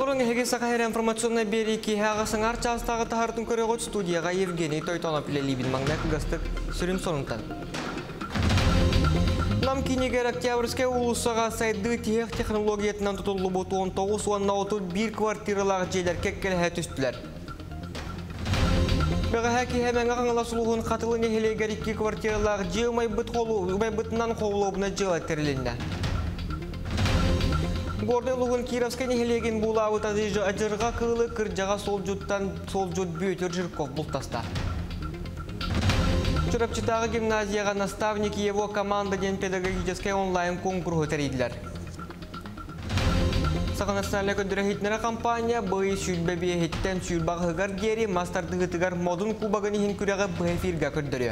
Олорун эге сахар информационная береки хагасыңар частагы тахартын көрөгөт студияга Евгений Тойтонов либин маңнак гастык сүрүн сонунтан. Нам кинегер Октябрьская улусага сайды тех технологиятынан тутулубут 19-1 квартиралар жерлер кеккеле түстүлөр. Бәгәһәки һәмән аңласылуын катылы нехелегер 2 квартиралар җыймай бытнан ковлобна җыла терленә. Гордылыгын Кировская нехелеген булавы тазыжы ажырга кылы кыржага сол жут бүйөтөр Жирков бултаста. Чурапчытагы гимназияга наставник его команда ден педагогический онлайн конкурс өтөрүлөр. Сагынасналык өндүрөһүтнөр компания бый сүлбе биһиттен сүлбагыгар гери мастардыгытыгар модун кубагын хин күрәгә бэфирга көрдөрө.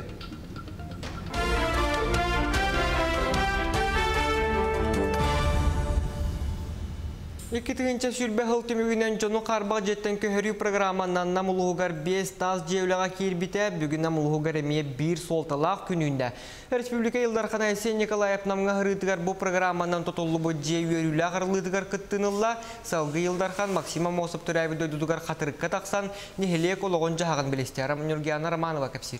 Иккитинче сүлбе хылтымыгынан жону карбак жеттен көһөрүү программанан намулугар 5 таз жевлага кирбите бүгүн намулугар эме 1 солталак күнүндө. Республика Илдархан Айсен Николаев намга хырытыгар бу программанан тотоллубу жевөрүлө агырлыдыгар кыттынылла Салгы Илдархан Максима Мосов төрәбү дөйдүдүгар катырыкка таксан нехелек ологон жаган билестер. Нургияна Романова капсир.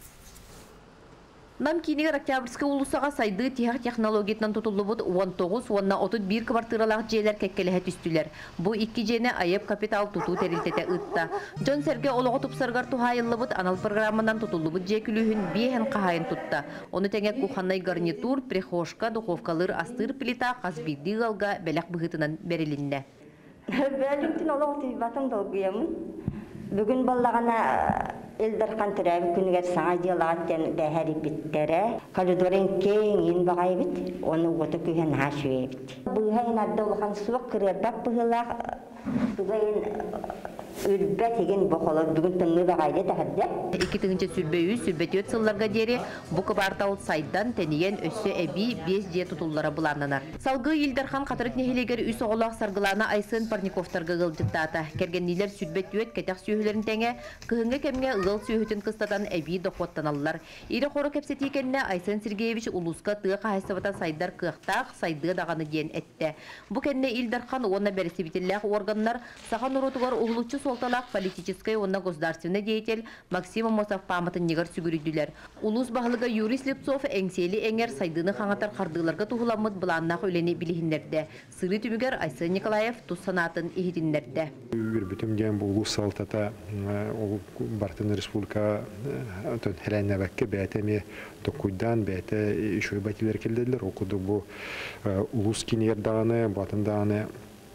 Нам кинегер Октябрьская улусага сайды тех технологиятынан тутулубут 19-1 квартиралар жерлер кеккеле түстүлөр. Бу 2 жене айып капитал тутуу терилтете ытта. Жон серге олого тупсаргар тухайыллыбыт анал программадан тутулубут жекүлүүхүн биэхен кахайын тутта. Ону теңе куханнай гарнитур, прихожка, духовкалыр, астыр плита, казбирди галга белек быгытынан берилинне. Бәлинтин олого тибатым долгуямын. Бүгүн баллагана Илдархан төрәбі күнігер саңа жылағаттен бәхәрі біттере. Коридорын кеңін бағай біт, оны оты күйен ашуе біт. Бұғайын адда олған суық кірербәк бұғылақ, бұғайын үрбә теген бұқылы бүгін түңгі бағайды тәхірді. Иккитіңінші сүрбөйі, сүрбетет сылларға дері бұқы бартауыл сайдан тәнеген өссі әбі 5 же тұтуллары бұлананар. Салғы Илдархан қатырыт нехелегер үс оғылақ сарғылана айсын парниковтарға ғылдықтата. Кергеннелер сүрбет өт кәтәқ сүйілерін тәңе, күйінгі кәмге ғыл сүйітін қыстатан әбі доқоттан алылар. Ире қоры кәпсетейкенне Айсын Сергеевич Улуска тұғы қайсывата сайдар қықтақ сайды дағаны ден әтті. Бұ кәнне Илдархан онна бәрісі бітілләқ органдар сақан ұротуғар ұғылучы солталақ политической онна государственный деятель Максима Мосов паматын негар сүгірүйділер. Улус бағылыға Юрий Слепцов әңсели әңер сайдыны қаңатар қардыларға туғыламыд бұланнақ өлені білігіндерді. Сыры түмігер Айсын Николаев тұз санатын ехидіндерді. Үрбітім ден бұл улус салтата Бартын Республика хәләнне бәкке бәйтеме токуйдан бәйте шөй бәйтелер келділер. Оқуды бұл улус кинер дағаны, батын дағаны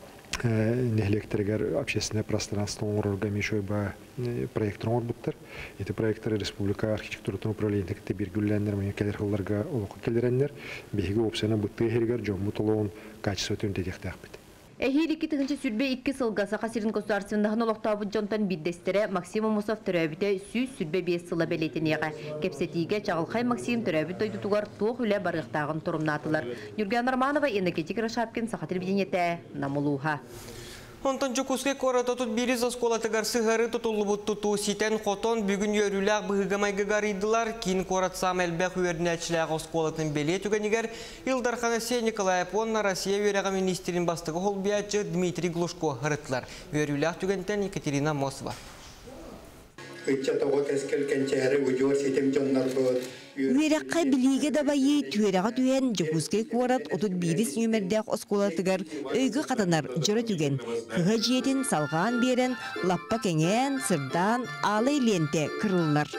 нехлектергер общественное пространство органами еще бы проектор орбиттер. Эти проекторы Республика архитектурного управления как-то биргуляннер, мне келерхалларга олоқ келереннер, беги опсена бутты хергер, жомбу толон качество төндетехтахбит. Эхир 2 сүрбе 2 сылга Сахасирин государственныхын олоқтабы жонтан биддестері Максима Мосов төрәбіте сүйіз сүрбе 5 сыла белетінеға. Кепсетиге Чағылқай Максим төрәбіт дойдутуғар тоқ үлі барықтағын тұрымнатылар. Нургияна Романова, Энергетик Рашапкин, Саха телевидениете, Намулуха. Онтон Жукуске кора тотут бирис осколатыгар сыгары тутулубут туту ситен хотон бүгүн йөрүләк быгымайгыгар идылар кин коратсам элбек үрнәчләк осколатын беле түгенигер Илдархан Айсен Николаев онна Россия верага министрин бастыгы холбиячы Дмитрий Глушко хырытлар. Йөрүләк түгентен Екатерина Мосова. Үйрәккә билиге дабайы түерәгә түен Жукуске куарат отут бирис нөмердәк осколатыгар өйгө катанар жөрө түген. Кыга жиетин салган берен лаппа кеңен сырдан алый ленте кырыллар.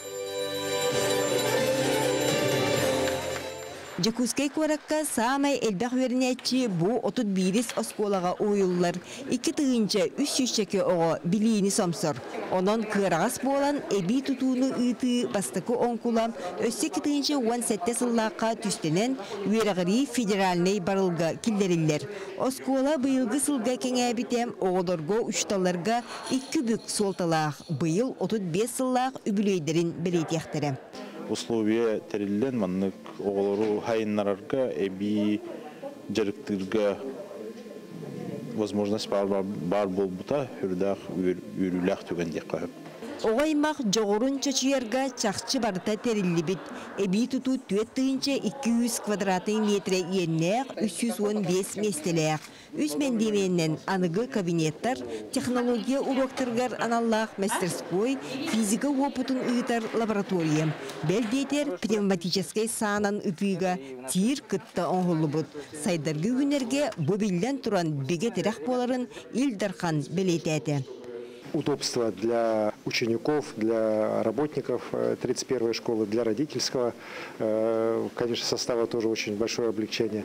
Жукуске куаракка самай элбәк вернәчи бу отут бирис осколага уйыллар. 2 тыгынча 300 чеке ого билини сомсор. Онон кырагас болан эби тутууну ыты бастыкы онкулам өссө 2 тыгынча 17 сыллакка түстенен Үйрәгәри федеральный барылга килдериллер. Оскола быйылгы сылга кеңәбитем оголорго ушталарга 2 бүк солталак быйыл 35 сыллак үбүлөйдерин белетехтере. Условия терилен маннык оголору хайыннарарга эби жарыктырга возможность бар болбута хүрдах үрүлах түгендек кайып. Оғаймақ жоғырын чөчүйерға чақчы барта терілі Эби туту түет тыынча 200 квадратын метре еннеғ 315 местелеғ. Үс мендеменнен анығы кабинеттар, технология уроктыргар аналлақ мастерской, физика опытын ұйтар лабораториям. Бәлдетер пневматической санан үпіға тир кытта оңғылы бұд. Сайдарғы үнерге бөбілден тұран беге терақ боларын Илдархан белететі. Удобства для учеников, для работников 31-й школы, для родительского, конечно, состава тоже очень большое облегчение.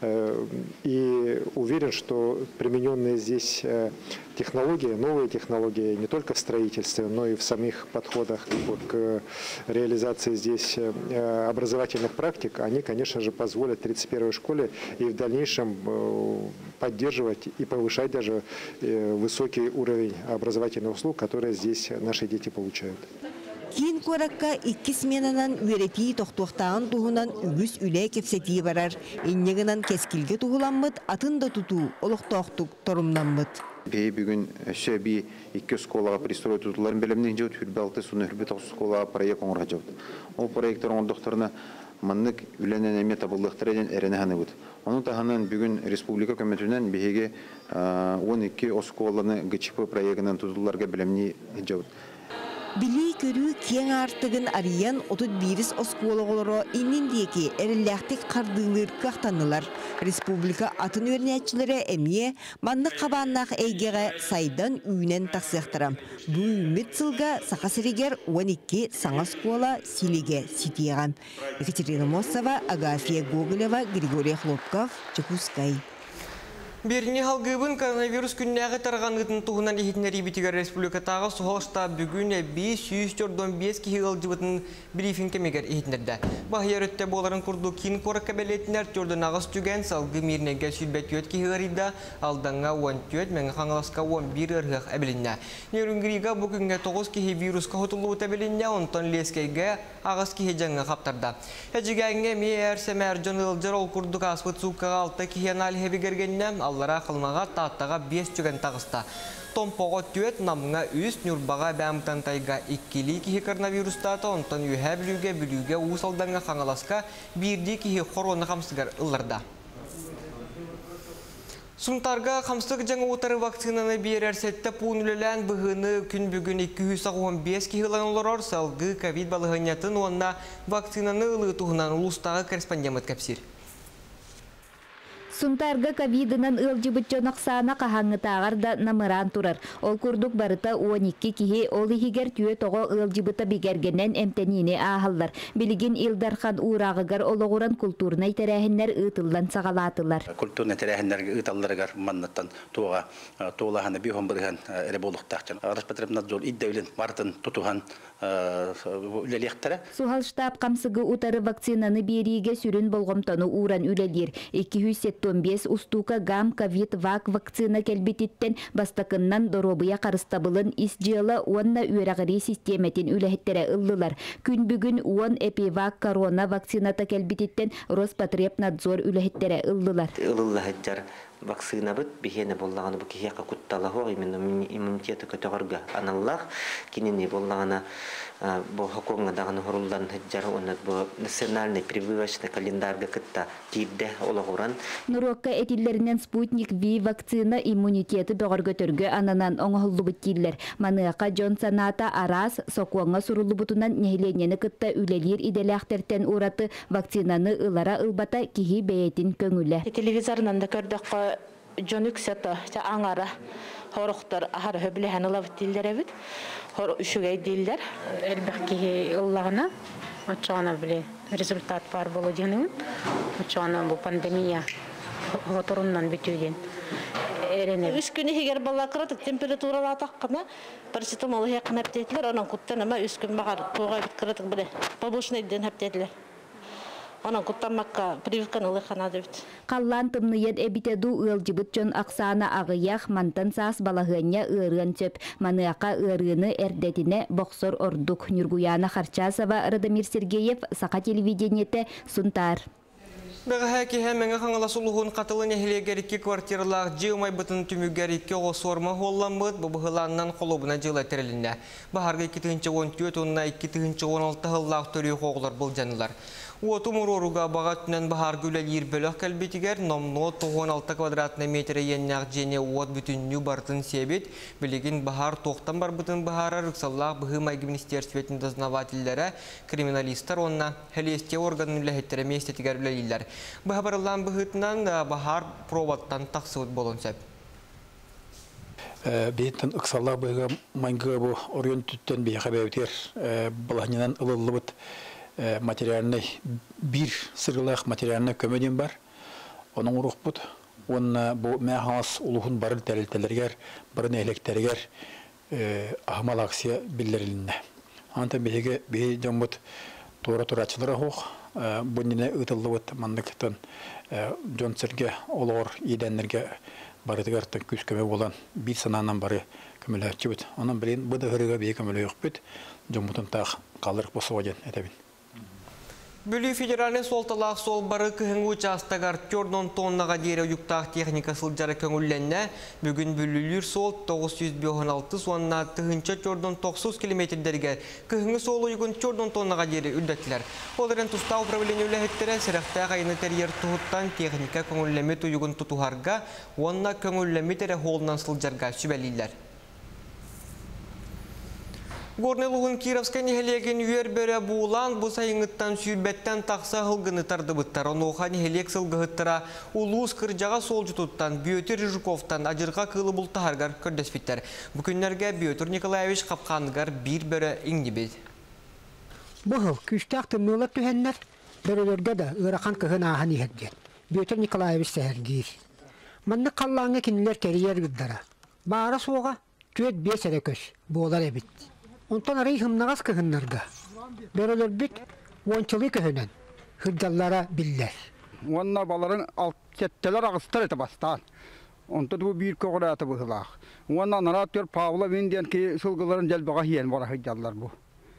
И уверен, что примененные здесь технологии, новые технологии не только в строительстве, но и в самих подходах к реализации здесь образовательных практик, они, конечно же, позволят 31-й школе и в дальнейшем поддерживать и повышать даже высокий уровень образовательных услуг, которые здесь наши дети получают. Кин коракка 2 сменанан үрети тоқтуқтағын туғынан үгіс үлі кепсети барар. Иннегінан кескілге туғыламмыд, атында туту, олықтоқтук торумнаммыд. Бей бүгін сөйбей 2 сколаға пристрой тұтыларын бәлемнен жауд хүрбәлті суны хүрбет сколаға проект оңырға жауд. Ол проекттар оңдықтарына маннык үленен әме табылдықтырен әрені ханы бұд. Оны тағынан бүгін республика көметінен бейге 12 осколаны ГЧП проектінен тұтыларға бәлемне жауд. Били көрі кен артығын ариян 31 осколығылары иніндеки әріләқтік қардылыр қақтанылар. Республика атын өрнәтчілері әмне манны қабаннақ әйгеға сайдан үйінен тақсықтырам. Бұл үміт сылға сақасырегер 12 саңа скола силеге ситиған. Екатерина Мосова, Агафия Гоголева, Григорий Хлопков, Чекускай. Беріне халгыбын коронавирус күннәғы тарғанғытын туғынан ехетінері бітігер республикатағы сұғалышта бүгін 545 кихиғыл жыбытын брифингкемегер ехетінерді. Бағияр өтті боларын күрді кейін қорыққа бәлетінер түрдің ағыз түген салғы мирнеге сүлбәт өт кихиғарыда алданға 14 мәңі қаңыласқа 11 ұрғық әбілінне. Нерүнгіриға бүгінге 9 кихи вирусқа ғытылуы тәбілінне, онтан лескейге ағыз кихи жаңға қаптарда. Әжігәңге мейер сәмәр жон ылжыр ол күрдік аспыт суқаға 6 кихиян алхебігергенне аллара қылмаға таттаға 5 жүген тағыста. Томпоға түйет намыңа үз нүрбаға бәмтан тайға 2 кихи коронавирустаты, онтан үйе білуге ұсалданға қаңаласқа бірді кихи хорона қамсығар ұлларда. Сумтарға қамсық жаңа отары вакцинаны берер сәтті пуынылылән бұғыны күн бүгін 215 кихилан олар салғы ковид балығынятын онына вакцинаны ұлы тұғынан ұлыстағы корреспондент кәпсір. Сунтарга ковидынан ылжыбытчон ақсана қахаңытағар да намыран турар. Ол күрдік барыта 12 кихи ол ихигер түйе тоғы ылжыбыта бігергенен әмтәніне ағылар. Білігін Илдархан урағығар олығыран культурнай тәрәхінлер ұтылдан сағалатылар. Культурнай тәрәхінлерге ұталарығар маннаттан туға туғылағаны бейхон бірген әрі болуқтақчан. Распотребнадзор иддәулін мартын тұтуған үлелектері. Сухал штаб қамсығы ұтары вакцинаны бериге сүрін болғымтаны уран үлелер. 215 устука гам ковид вак вакцина келбететтен бастакыннан доробыя қарыстабылын исжелы онна үйрағыри системетин үләхеттері ұллылар. Күн бүгін 10 эпивак корона вакцината келбететтен Роспотребнадзор үләхеттері ұллылар. Ұллылар вакцина бит бихене боллаганы бу кихяка кутталахо именно иммунитеты көтөгөргө аналлах кинени боллагана бу хоконга даганы хорулдан хаджар онат бу национальный прививочный календарга кытта тибде ологоран Нурокка этиллеринен спутник V вакцина иммунитеты бөгөргөтөргө ананан оңоллубут киллер маныака Джонсоната арас сокуаңа сурулубутунан нехиленени кытта үлелир иделяхтертен ураты вакцинаны ылара ылбата кихи беетин көңүле телевизорнан да көрдөк Жонуксата аңара хорохтар ахар хөблеһән лав дилдеребит хор үшүгәй дилдер элбәкки уллагына очана биле результат бар болу дигән очана бу пандемия хоторуннан битүген эрене 3 күн егер бала кырат температуралар таккана парацетамол якын аптетлер анан куттанама 3 күн багар тоога бит кырат биле побочный ден аптетлер Онан куттамакка прививканы лыханадыбыт. Қаллан тымныйын әбитеду ылжыбытчон ақсана ағыях мантан саас балағыня ырын сөп. Маныақа ырыны әрдетіне боксор ордук. Нюргуяна Харчасова, Радомир Сергеев, Сақа телевидениеті, Сунтар. Бәғәһә кеһәмеңе қаңыласы ұлығын қатылын әхілегер 2 квартиралар жиымай бұтын түмігер 2 оғысорма қолан бұд бұбығыланнан қолыбына жылы тәрелінне. Бағарға 2-14 онына 2-16 ғыллақ түрі қоғылар бұл жанылар. Уоту мұруруға баға түнен бағар гүләл ербөліқ кәлбетігер номно 16 квадратны метрі еннәқ және уот бүтінні бартын себет, білеген бағар тоқтан бар бұтын бағара рықсаллақ бұғымайғы министерсветінің дознавателері, криминалистар онына хәлесте органын үләхеттері местетігер үләлілер. Бұға барылан бұғытынан бағар проваттан тақсығыт болын сәп. Бейттен ықсаллақ бұға майңғы бұ орын түттен бейхі бәутер бұлағынан ұлылы бұд материальный bir сырғылақ материальный көмеден бар. Оның ұрық бұд. Оны бұл мәғаңыз ұлығын барыл тәрілтелергер, барын әлектерігер ағымал ақсия білдерілінне. Антын бейге бей жан бұд тура-турачылары хоқ. Бұніне ұтылы бұд маңдықтан жон сірге олығыр еденлерге барытығартын күз көме болан бір сананан бары көмелерчі бұд. Оның білін бұды ғырыға бей көмелі өқ бұд. Жон бұдын тақ қалырық бұсы өден әтәбін. Бүлі федеральный солталақ сол бары күйін участагар 4 тоннаға дейрі юқтақ техника сылжары көңілленне бүгін бүлілер сол 956 сонына түхінші 490 километрдерге күйінгі сол ұйығын 4 тоннаға дейрі үлдәттілер. Оларын тұста управление үләхеттері сіріқті ғайыны тәрер тұғыттан техника көңіллемет ұйығын тұтуғарға, онына көңіллемет әрі қолынан сылжарға сүбәлейлер. Горнелуғын Кировска нехелеген үйер бөрі бұлан бұл сайыңыттан сүйбеттен тақса ғылғыны тарды бұттар. Оны оға нехелек сылғыттыра ұлуыз кіржаға сол жұтуттан, Бүйетір Рыжуковтан ажырға қылы бұл тағарғар көрдеспеттер. Бүкіндерге Бүйетір Николаевич қапқанығар бір бөрі еңдебет. Бұғыл, күштақты мұлы түхеннер бөрілерге де ұрақан кығын ағын ехедден. Бүйетір Николаевич сәхіргейір. Манны қаллаңы кенілер кәрiyер гүддара. Бары соға түйет бес әрі көш, болар әбіт. Онтан арай хымнағас кығынларға. Бөрілер бүт, ончылы көхінен, хырдаллара биллер. Онна баларын алттеттелер ағыстар еті бастан. Онтан бұл бір көғыр әті бұғылақ. Онна нарат көр Павла Венден ке сылғыларын жәлбаға хиен бара хыдаллар бұл.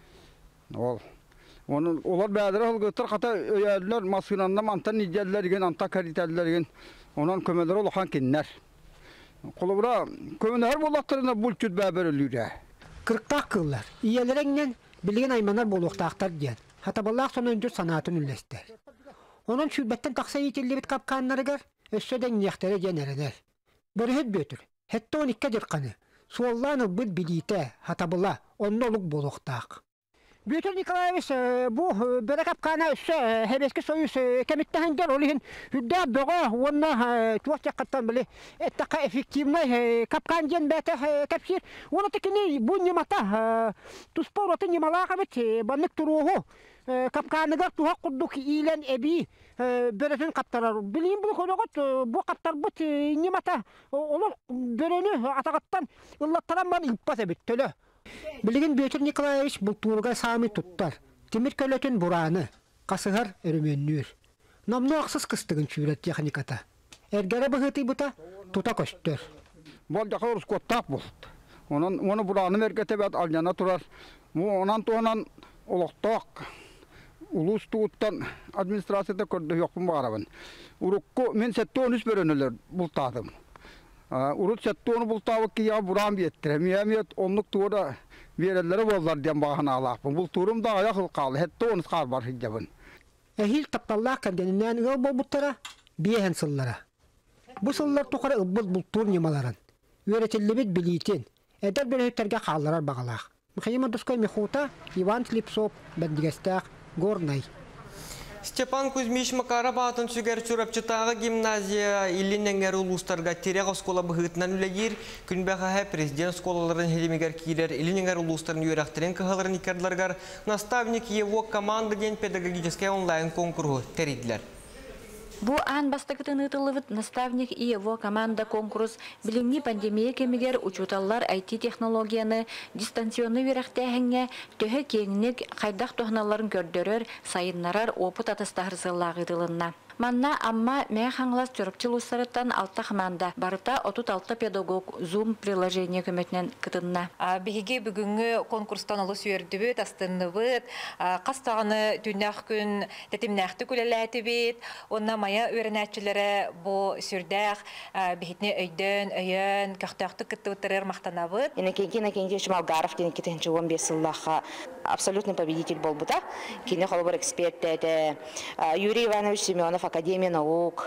Олар бәдірі хылғыттар қата өйәділер масынанна мантан нидерлерген, анта карителерген, онан көмелер олған кеннер. Қолыбыра көмелер болақтарына бұл чүт бәбір өлірі. Кырықтақ кыллар, иелеріңнен білген айманар болуқтақтар ден. Хатабаллақ соны үнжір санатын үлестер. Onun şübbetten taksa yitilibit kapkanlarıgar, össöden niyaktere genereler. Börühet bötür, hette 12 dirkanı. Suallanı bud bilite, hatabıla, onunla oluk boluqtaq. Bötür Nikolaevich, bu böre kapkana össö, hebeski soyus kemittehen gel olihin, hüdda böğe, onna tuvaç yakattan bile, ettaka efektivnay kapkan gen bete kapsir, ona tekini bu nimata, tusporotun nimalaqabit, banlık turuhu, kapkanıgar tuha kudduk ilen ebi, böretün kaptarar. Bileyim bunu konuğut, bu kaptar but nimata, olur böreni ataqattan, ıllattaran bana ippas ebit, tölö. Bilgin Bötür Nikolaevich bu turga sami tuttar. Timir kölötün buranı, kasıgar örümönlür. Namnu aksız kıstığın çüret texnikata. Ergere bıhıtı buta tuta köstür. Bol dakar uskottaq bult. Onu buranı merkete bet aljana turar. Onan toğanan oloqtaq. Ulus tuğuttan administrasiyada kördü yokun bağırabın. Urukku men sette 13 börönüler bultadım. Urut sette onu bultavık ki ya buram yettirem. Yemiyet onluk tuğda verenlere bollar diyen bağına alaqpın. Bul tuğrum da ayak ılqalı. Hette onu skar var hicabın. Ehil taptallaq kandeninden ıl bol buttara biyehen sıllara. Bu sıllar tuqara ıbbıl bultur nimalaran. Öğretillibit bilitin. Eder bölühütterge qaldırar bağalaq. Mıxayima Duskoy Mexuta, Иван Тлипсов, Бәддігестақ, Горнай. Степан Кузьмич Макаров атын сүгер чурапчытағы гимназия иліннеңер улустарға терек оскола бұғытынан үләйір. Күнбәғі президент сколаларын хелемегер кейлер иліннеңер улустарын үйрәқтерін кығыларын икерділергер наставник его команды ген педагогический онлайн конкурсу терейділер. Бу ан бастакытын ытылывыт наставник и его команда конкурс билимни пандемия кемигер учуталлар IT-технологияны дистанционный верақтәһіңе төһі кеңінік қайдақ тоғналарын көрдөрөр сайыннарар опыт атыстағыр сыллағы ытылынна. Манна амма мэх хаңлас төрөпчүл усарыттан алта команда. Барыта 36 педагог Zoom приложение көмөтүнөн кытынна. Биһиги бүгүнгү конкурстан олус үйөрдүбүт, астынныбыт, кастаганы түннах күн тетимнахты күлеләтибит, онна мая үйренәчиләре бу сүрдәх бихитне өйдөн, өйөн, көхтәхты кыттыбыттырыр мактанабыт. Кенеки Шмалгаров кенеки 15 жыллаха абсолютный победитель болбута. Кене холбор эксперт это Юрий Иванович Семенов, Академия наук.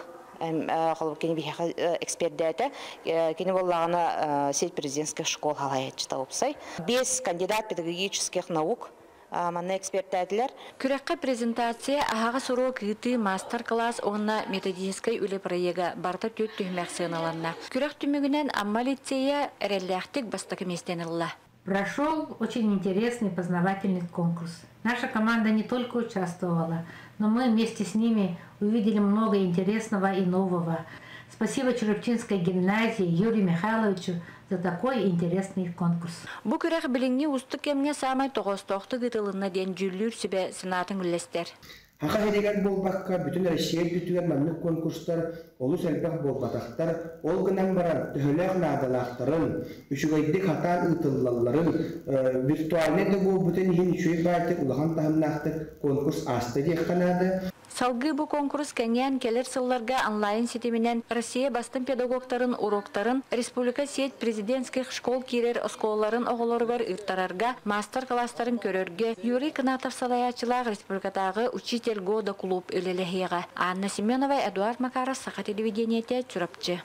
Холбор эксперт это кене боллагана сеть президентских школ халаячта опсай. Без кандидат педагогических наук. Манна эксперттәдиләр. Күрәккә презентация ахага сору кыты мастер-класс онна методической үле проега барта төт төмәк сыналанна. Күрәк түмегеннән амма лицея рәлләхтик бастакы местенилла. Прошел очень интересный познавательный конкурс. Наша команда не только участвовала, но мы вместе с ними увидели много интересного и нового. Спасибо Черепчинской гимназии Юрию Михайловичу за такой интересный конкурс. Бу күрәк билиңни устук кемне самай тогостокты гытылына ден жүллүр себе сынатын үлестер. Хака хедегер болбакка бүтүн Россия бүтүгер мамлык конкурстар олус элбак болбатактар ол гынан баран төһөлөк надалактарын үшүгөйдик хатан ытыллалларын виртуальный да бу бүтүн хин чүй бартык улахан тахымнактык конкурс асты дехканады. Салгы бу конкурс кеңен келер сылларга онлайн сетименен Россия бастын педагогтарын уроктарын республика сеть президентских школ кирер осколларын оголоргар ыттарарга мастер-класстарын көрөргө Юрий Кнатов салаячылар республикадагы учитель года клуб өлелехега Анна Семенова, Эдуард Макаров, Саха телевидениете Чурапчы.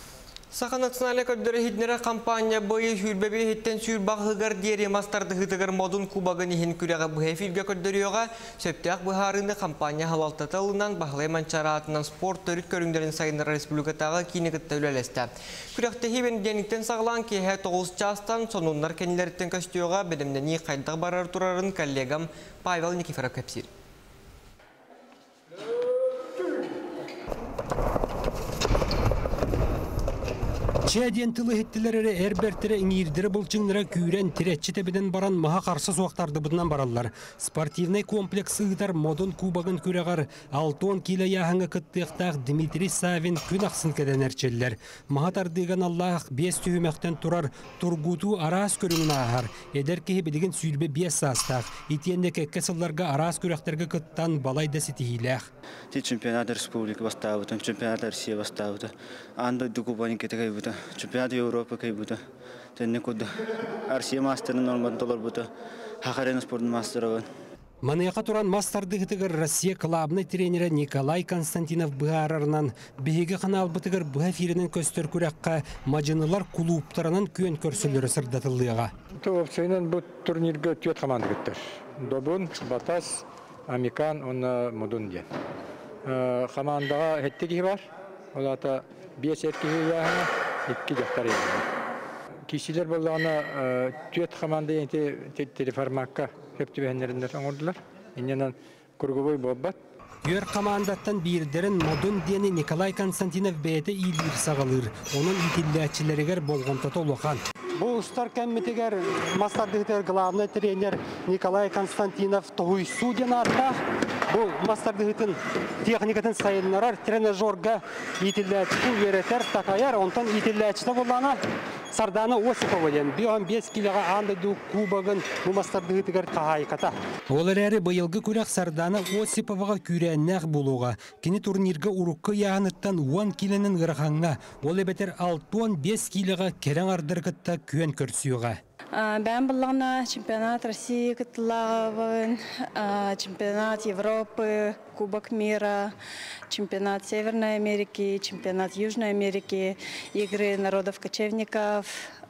Саха национальный көддөрі хиднері компания бойы хүрбебе хиттен сүйір бағығыр дері мастарды хытығыр модун кубагын ехін күрәға бұхай филге көддөріоға сөптіяқ бұхарынды компания халалтатылынан бағылай манчаратынан спорт төріт көріңдерін сайыныр республикатағы кейінігітті өлелесті. Күрәқті хебен дениктен сағылан кейхе 9 частан сонунлар кенілеріттен көстіоға бедімден ей қайдақ барар тұрарын коллегам Павел Никифоров көпсір. Чәден тылы хеттілері әрбәрттері іңердері бұлчыңлары күйрен тіретчі тәбеден баран маға қарсы соқтарды бұдынан баралар. Спортивный комплекс ұғытар модон кубағын көріғар 6 келі яғыңы күттіқтақ Дмитрий Савин күн ақсын кәден әрчелілер. Маға тардыған Аллах 5 түйімәқтен тұрар тұргуту арас көріңін ағар. Әдер кеге бедеген сүйілбе 5 састақ. Итенде кәкке сылларға арас көріқтерге күттан балайды сетихиләқ. Чемпионат республики бастауыды, чемпионат Россия бастауыды. Анда дукубанин кетегей бұды. Чемпионат Европы кей бұды. Тәнне көді Россия мастерын олмады долар бұды. Хақарен спорттың мастері. Манаяқа тұран мастарды ғытығыр Россия клабны тренері Николай Константинов бұғарарынан бейгі қанал бұтығыр бұға фирінің көстер көрәққа мажынылар клубтарынан күйен көрсілері сырдатылыға. Опцияның бұл турнирге төт команда кеттір. Добун, Батас, Амикан, оны Мудун ден. Командаға хеттеги бар. Олата 5 еркеге яғына 2 жақтар еді. Кишилер болғаны төт команда енте телеформатқа көпті бәнеріндер оңырдылар. Иненен күргібой болбат. Үйер командаттан бірдерін Модун дені Николай Константинов бәйті ийлер сағалыр. Оның итилләтчілерігер болғантаты олуған. Бұл ұстар кәмметегер мастардығытер главный тренер Николай Константинов тұғыйсу ден артақ. Бұл мастардығытын техникатын сайынларар тренажорға итилләтчіні веретер тақайар. Онтан итилләтчіні болғана Сарданы Осипова ден. 5 киліға андайды кубағын бұл мастардығытығыр қағайқата. Олар әрі бұйылғы көрек Сарданы Осиповаға күрәннәқ болуға. Кені турнирға ұрыққы яғыныттан 10 килінің ғырқаңға. Ол әбетер 6-5 киліға керен ардырғытта күйен көрсіуға. Ben бұлғана чемпионат России кытылағын, чемпионат Европы, Кубок мира, чемпионат Северной Америки, чемпионат Южной Америки, игры народов-кочевников,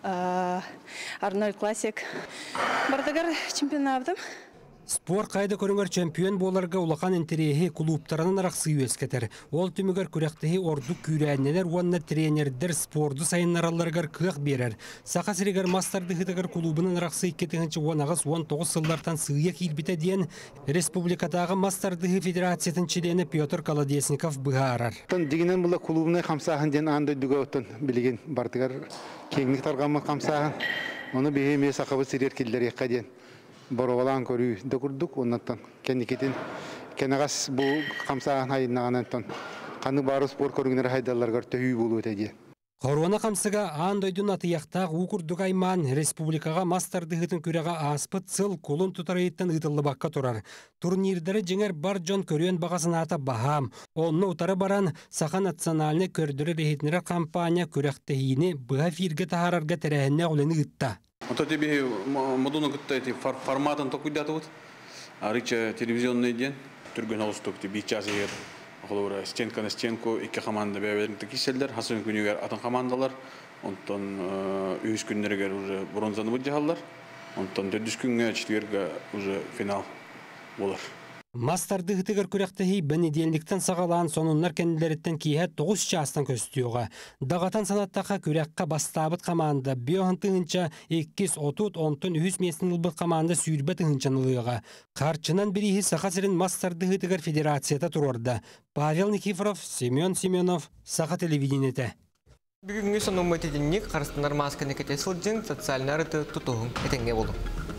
Арнольд Классик. Бардагар чемпионатым. Спорт қайды көріңер чемпион боларға улақан интерехи клубтарынан арақсы өскетер. Ол түмігер көректіхи орду күрәннелер, уанна тренердер спорды сайыннараларғар күйақ берер. Сақа сірегер мастарды хытығыр клубының арақсы 2-19 сыллартан сүйек елбіті дейін республикадағы мастарды федерациятын чилені Петр Колодесников бұғарар. Дегенен бұла клубының қамсағын ден аңды дүгі өттін білген бардығар кеңлік тарғамы қамсағын. Оны бейеме сақабы сірер келдер еққа ден. Боровалан көрүү докурдук, оннаттан кенникетин кенагас бу камсаан хайнаган қаны бары спорт көргенер хайдаларга төхүй болу өтеди. Хоруана камсыга аан дойдун атыяқтақ укурдук айман республикага мастардыгытын күрәға аспыт сыл кулун тутарайыттан ытылы бакка турар. Турнирдары жеңер бар жон көрүен бағасын ата бахам. Онны утары баран Саха национальны көрдірі рейхетнері компания күрәқтіхіні бұға фирге тахарарға тәрәхінне олені гытта. Вот тебе модуны гытта эти форматын токуйдаты вот. Арыча телевизионный день. Түрген алыстық тебе час егер. Олар стенка на стенку, екі команда бәбелерін текеселдер, хасын күнігер атын командалар, онтан үйіз күннергер уже бронзаны бұд жағалар, онтан дөдіс күнге четверге уже финал болар. Мастардыгытыгар күрәктәһи бенедельниктен сагалан сонуннар кендилереттен киһә 9 частан көстүгә. Дагатан санаттаха күрәккә бастабыт команда биохантынча 230-100 местнылбыт команда сүйрбәт хынчанлыгы. Карчынан бириһи Сахасерин мастардыгытыгар федерацияда турарда. Павел Никифоров, Семен Семенов, Саха телевидениете. Бүгүнгү сонун мөтединник Карстанар масканы кетесил жың социальный арыты тутугун этеңге болду.